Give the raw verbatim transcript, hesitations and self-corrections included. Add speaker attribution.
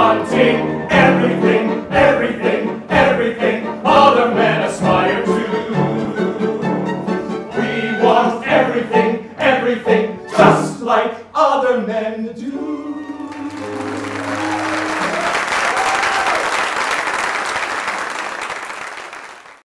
Speaker 1: wanting everything, everything, everything other men aspire to. We want everything, everything, just like other men do.